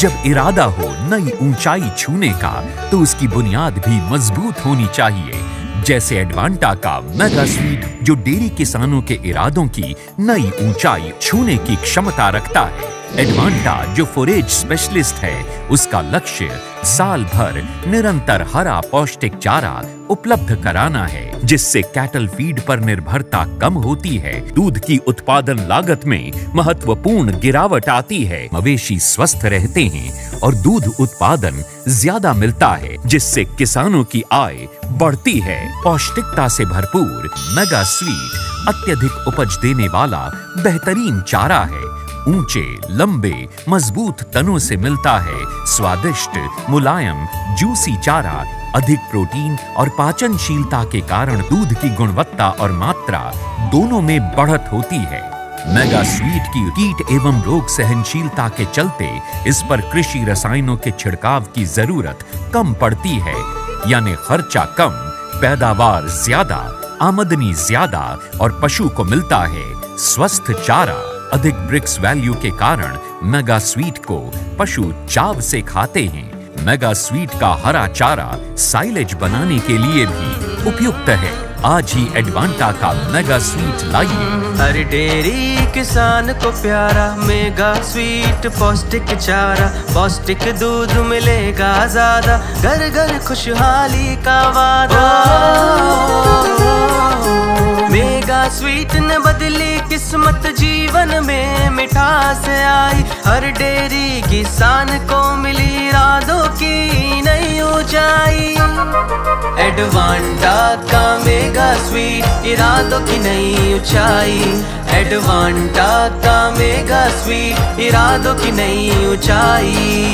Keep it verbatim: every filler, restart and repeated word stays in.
जब इरादा हो नई ऊंचाई छूने का तो उसकी बुनियाद भी मजबूत होनी चाहिए। जैसे एडवांटा का मेगा स्वीट जो डेयरी किसानों के इरादों की नई ऊंचाई छूने की क्षमता रखता है। एडवांटा जो फोरेज स्पेशलिस्ट है, उसका लक्ष्य साल भर निरंतर हरा पौष्टिक चारा उपलब्ध कराना है, जिससे कैटल फीड पर निर्भरता कम होती है। दूध की उत्पादन लागत में महत्वपूर्ण गिरावट आती है। मवेशी स्वस्थ रहते हैं और दूध उत्पादन ज्यादा मिलता है, जिससे किसानों की आय बढ़ती है। पौष्टिकता से भरपूर मेगा स्वीट अत्यधिक उपज देने वाला बेहतरीन चारा है। ऊंचे, लंबे, मजबूत तनों से मिलता है स्वादिष्ट, मुलायम, जूसी चारा। अधिक प्रोटीन और पाचनशीलता के कारण दूध की गुणवत्ता और मात्रा दोनों में बढ़त होती है। मेगा स्वीट की कीट एवं रोग सहनशीलता के चलते इस पर कृषि रसायनों के छिड़काव की जरूरत कम पड़ती है, यानी खर्चा कम, पैदावार ज्यादा, आमदनी ज्यादा और पशु को मिलता है स्वस्थ चारा। अधिक ब्रिक्स वैल्यू के कारण मेगा स्वीट को पशु चाव से खाते हैं। मेगा स्वीट का हरा चारा साइलेज बनाने के लिए भी उपयुक्त है। आज ही एडवांटा का मेगा स्वीट लाइए। हर डेयरी किसान को प्यारा मेगा स्वीट पौष्टिक चारा। पौष्टिक दूध मिलेगा ज्यादा, घर घर खुशहाली का वादा। मेगा स्वीट ने बदली किस्मत, जीवन में मिठास आई। हर डेयरी किसान को मिली इरादों की नई ऊंचाई। एडवांटा का मेगा स्वीट इरादों की नई ऊंचाई। एडवांटा का मेगा स्वीट इरादों की नई ऊंचाई।